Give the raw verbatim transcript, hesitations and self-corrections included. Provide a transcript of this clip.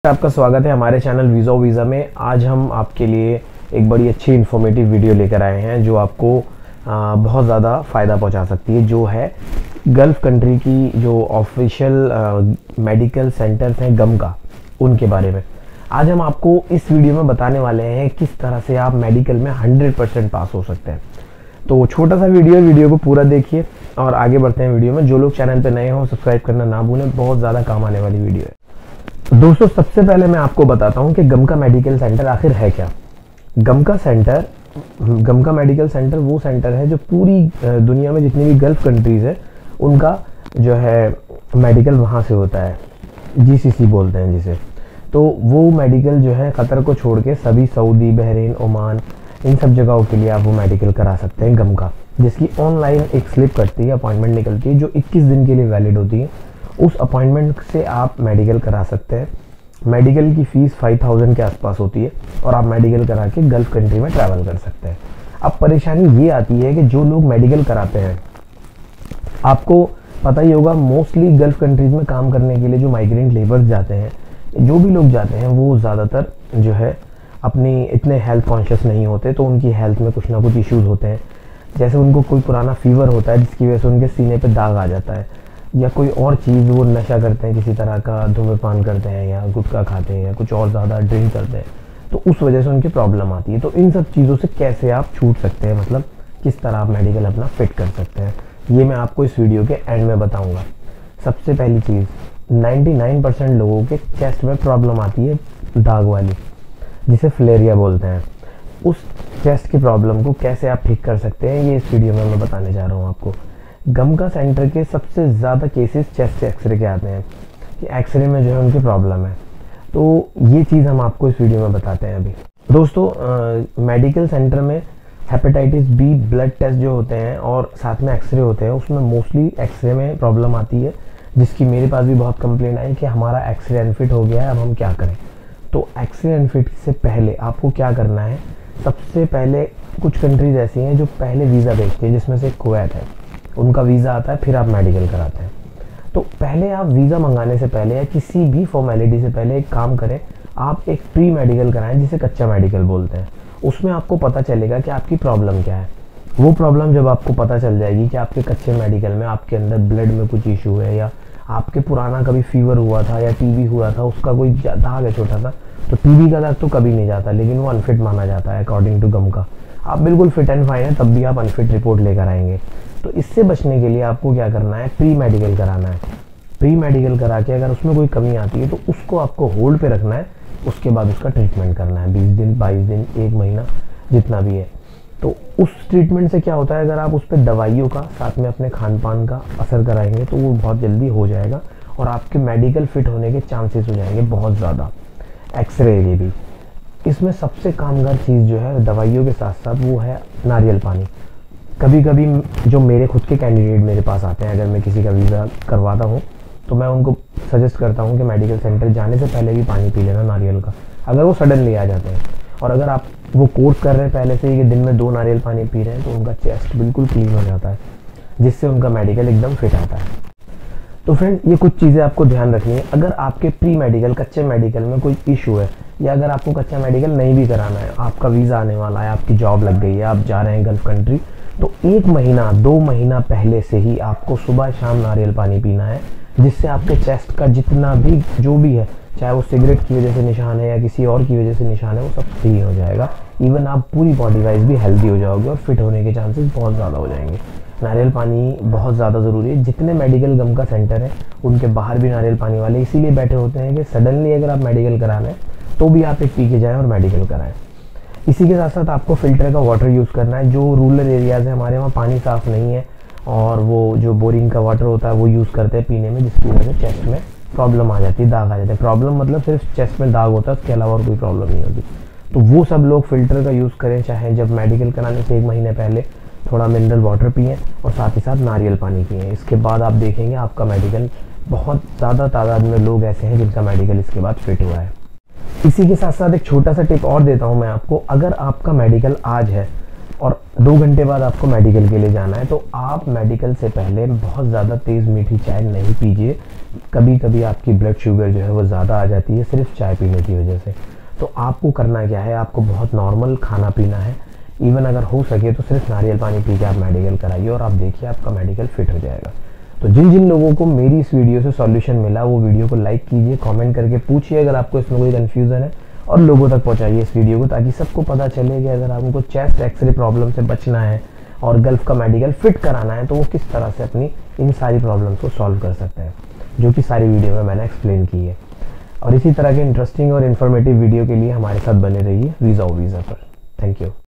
आपका स्वागत है हमारे चैनल वीज़ा वीज़ा में। आज हम आपके लिए एक बड़ी अच्छी इन्फॉर्मेटिव वीडियो लेकर आए हैं जो आपको आ, बहुत ज़्यादा फ़ायदा पहुंचा सकती है, जो है गल्फ़ कंट्री की जो ऑफिशियल मेडिकल सेंटर्स हैं गम का, उनके बारे में। आज हम आपको इस वीडियो में बताने वाले हैं किस तरह से आप मेडिकल में हंड्रेड परसेंट पास हो सकते हैं। तो छोटा सा वीडियो वीडियो को पूरा देखिए और आगे बढ़ते हैं वीडियो में। जो लोग चैनल पर नए हों सब्सक्राइब करना ना भूलें, बहुत ज़्यादा काम आने वाली वीडियो है। दोस्तों, सबसे पहले मैं आपको बताता हूं कि गम का मेडिकल सेंटर आखिर है क्या। गम का सेंटर गम का मेडिकल सेंटर वो सेंटर है जो पूरी दुनिया में जितनी भी गल्फ़ कंट्रीज़ है उनका जो है मेडिकल वहां से होता है, जीसीसी बोलते हैं जिसे। तो वो मेडिकल जो है कतर को छोड़ के सभी सऊदी, बहरीन, ओमान, इन सब जगहों के लिए आप वो मेडिकल करा सकते हैं गम का, जिसकी ऑनलाइन एक स्लिप कटती है, अपॉइंटमेंट निकलती है जो इक्कीस दिन के लिए वैलिड होती है। उस अपॉइंटमेंट से आप मेडिकल करा सकते हैं। मेडिकल की फ़ीस फाइव थाउजेंड के आसपास होती है और आप मेडिकल करा के गल्फ़ कंट्री में ट्रैवल कर सकते हैं। अब परेशानी ये आती है कि जो लोग मेडिकल कराते हैं, आपको पता ही होगा, मोस्टली गल्फ़ कंट्रीज़ में काम करने के लिए जो माइग्रेंट लेबर्स जाते हैं, जो भी लोग जाते हैं, वो ज़्यादातर जो है अपनी इतने हेल्थ कॉन्शियस नहीं होते, तो उनकी हेल्थ में कुछ ना कुछ इश्यूज़ होते हैं। जैसे उनको कोई पुराना फीवर होता है जिसकी वजह से उनके सीने पर दाग आ जाता है, या कोई और चीज़, वो नशा करते हैं, किसी तरह का धूम्रपान करते हैं या गुटखा खाते हैं या कुछ और ज़्यादा ड्रिंक करते हैं, तो उस वजह से उनकी प्रॉब्लम आती है। तो इन सब चीज़ों से कैसे आप छूट सकते हैं, मतलब किस तरह आप मेडिकल अपना फिट कर सकते हैं, ये मैं आपको इस वीडियो के एंड में बताऊंगा। सबसे पहली चीज़, निन्यानवे परसेंट लोगों के चेस्ट में प्रॉब्लम आती है दाग वाली, जिसे फ्लेरिया बोलते हैं। उस चेस्ट की प्रॉब्लम को कैसे आप ठीक कर सकते हैं, ये इस वीडियो में मैं बताने जा रहा हूँ आपको। गम का सेंटर के सबसे ज़्यादा केसेस चेस्ट एक्सरे के आते हैं कि एक्सरे में जो है उनकी प्रॉब्लम है, तो ये चीज़ हम आपको इस वीडियो में बताते हैं अभी। दोस्तों, मेडिकल सेंटर में हेपेटाइटिस बी ब्लड टेस्ट जो होते हैं और साथ में एक्सरे होते हैं, उसमें मोस्टली एक्सरे में प्रॉब्लम आती है, जिसकी मेरे पास भी बहुत कंप्लेंट आई कि हमारा एक्सरे अनफिट हो गया है, अब हम क्या करें। तो एक्सरे अनफिट से पहले आपको क्या करना है, सबसे पहले कुछ कंट्रीज ऐसी हैं जो पहले वीज़ा भेजती है, जिसमें से कुवैत है। उनका वीज़ा आता है, फिर आप मेडिकल कराते हैं। तो पहले आप वीज़ा मंगाने से पहले या किसी भी फॉर्मेलिटी से पहले एक काम करें, आप एक प्री मेडिकल कराएं, जिसे कच्चा मेडिकल बोलते हैं। उसमें आपको पता चलेगा कि आपकी प्रॉब्लम क्या है। वो प्रॉब्लम जब आपको पता चल जाएगी कि आपके कच्चे मेडिकल में आपके अंदर ब्लड में कुछ इशू है, या आपके पुराना कभी फीवर हुआ था या टीबी हुआ था, उसका कोई दाग है छोटा सा, तो टीबी का दाग तो कभी नहीं जाता, लेकिन वो अनफिट माना जाता है अकॉर्डिंग टू गम का। आप बिल्कुल फिट एंड फाइन है, तब भी आप अनफिट रिपोर्ट लेकर आएंगे। तो इससे बचने के लिए आपको क्या करना है, प्री मेडिकल कराना है। प्री मेडिकल करा के अगर उसमें कोई कमी आती है तो उसको आपको होल्ड पे रखना है, उसके बाद उसका ट्रीटमेंट करना है, बीस दिन, बाईस दिन, एक महीना, जितना भी है। तो उस ट्रीटमेंट से क्या होता है, अगर आप उस पर दवाइयों का साथ में अपने खान पान का असर कराएंगे तो वो बहुत जल्दी हो जाएगा और आपके मेडिकल फिट होने के चांसेस हो जाएंगे बहुत ज़्यादा। एक्सरे ये भी, इसमें सबसे कामगार चीज़ जो है दवाइयों के साथ साथ वो है नारियल पानी। कभी कभी जो मेरे खुद के कैंडिडेट मेरे पास आते हैं, अगर मैं किसी का वीज़ा करवाता हूँ तो मैं उनको सजेस्ट करता हूँ कि मेडिकल सेंटर जाने से पहले भी पानी पी लेना नारियल का, अगर वो सडनली आ जाते हैं। और अगर आप वो कोर्स कर रहे हैं पहले से ही कि दिन में दो नारियल पानी पी रहे हैं, तो उनका चेस्ट बिल्कुल क्लीन हो जाता है, जिससे उनका मेडिकल एकदम फिट आता है। तो फ्रेंड, ये कुछ चीज़ें आपको ध्यान रखनी है। अगर आपके प्री मेडिकल कच्चे मेडिकल में कोई इशू है, या अगर आपको कच्चा मेडिकल नहीं भी कराना है, आपका वीज़ा आने वाला है, आपकी जॉब लग गई है, आप जा रहे हैं गल्फ़ कंट्री, तो एक महीना दो महीना पहले से ही आपको सुबह शाम नारियल पानी पीना है, जिससे आपके चेस्ट का जितना भी जो भी है, चाहे वो सिगरेट की वजह से निशान है या किसी और की वजह से निशान है, वो सब सही हो जाएगा। इवन आप पूरी बॉडी वाइज भी हेल्दी हो जाओगे और फिट होने के चांसेस बहुत ज़्यादा हो जाएंगे। नारियल पानी बहुत ज़्यादा ज़रूरी है। जितने मेडिकल गम का सेंटर है उनके बाहर भी नारियल पानी वाले इसीलिए बैठे होते हैं कि सडनली अगर आप मेडिकल कराना है तो भी आप एक पी के जाएँ और मेडिकल कराएँ। इसी के साथ साथ आपको फ़िल्टर का वाटर यूज़ करना है। जो रूरल एरियाज़ है, हमारे वहाँ पानी साफ़ नहीं है और वो जो बोरिंग का वाटर होता है वो यूज़ करते हैं पीने में, जिसकी वजह से चेस्ट में प्रॉब्लम आ जाती है, दाग आ जाते हैं। प्रॉब्लम मतलब सिर्फ चेस्ट में दाग होता है, उसके अलावा और कोई प्रॉब्लम नहीं होती। तो वो सब लोग फ़िल्टर का यूज़ करें, चाहे जब मेडिकल कराने से एक महीने पहले थोड़ा मिनरल वाटर पिएँ और साथ ही साथ नारियल पानी पिएँ। इसके बाद आप देखेंगे आपका मेडिकल, बहुत ज़्यादा तादाद में लोग ऐसे हैं जिनका मेडिकल इसके बाद फिट हुआ है। इसी के साथ साथ एक छोटा सा टिप और देता हूँ मैं आपको। अगर आपका मेडिकल आज है और दो घंटे बाद आपको मेडिकल के लिए जाना है, तो आप मेडिकल से पहले बहुत ज़्यादा तेज़ मीठी चाय नहीं पीजिए। कभी कभी आपकी ब्लड शुगर जो है वो ज़्यादा आ जाती है सिर्फ चाय पीने की वजह से। तो आपको करना क्या है, आपको बहुत नॉर्मल खाना पीना है। इवन अगर हो सके तो सिर्फ नारियल पानी पी के आप मेडिकल कराइए और आप देखिए आपका मेडिकल फिट हो जाएगा। तो जिन जिन लोगों को मेरी इस वीडियो से सॉल्यूशन मिला वो वीडियो को लाइक कीजिए, कमेंट करके पूछिए अगर आपको इसमें कोई कन्फ्यूज़न है, और लोगों तक पहुंचाइए इस वीडियो को, ताकि सबको पता चले कि अगर आपको चेस्ट एक्सरे प्रॉब्लम से बचना है और गल्फ का मेडिकल फिट कराना है तो वो किस तरह से अपनी इन सारी प्रॉब्लम्स को सॉल्व कर सकते हैं, जो कि सारी वीडियो में मैंने एक्सप्लेन की है। और इसी तरह के इंटरेस्टिंग और इन्फॉर्मेटिव वीडियो के लिए हमारे साथ बने रहिए वीज़ा ओ वीज़ा पर। Thank you.